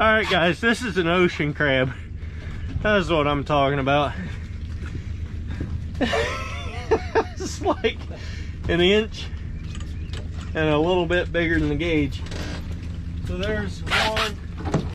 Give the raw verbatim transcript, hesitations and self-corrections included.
Alright guys, this is an ocean crab. That's what I'm talking about. It's like an inch and a little bit bigger than the gauge. So there's one,